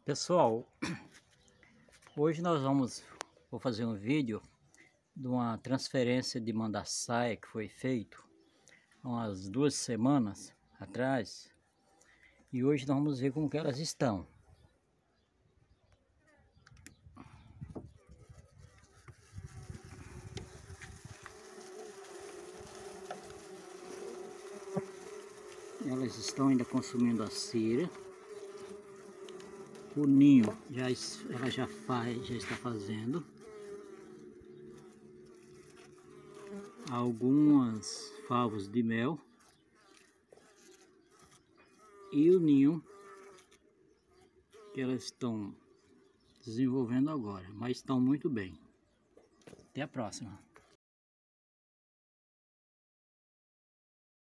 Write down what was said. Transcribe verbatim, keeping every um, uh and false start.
Pessoal, hoje nós vamos vou fazer um vídeo de uma transferência de mandaçaia que foi feito há umas duas semanas atrás, e hoje nós vamos ver como que elas estão. Elas estão ainda consumindo a cera. O ninho já, ela já faz, já está fazendo. Algumas favos de mel. E o ninho que elas estão desenvolvendo agora, mas estão muito bem. Até a próxima.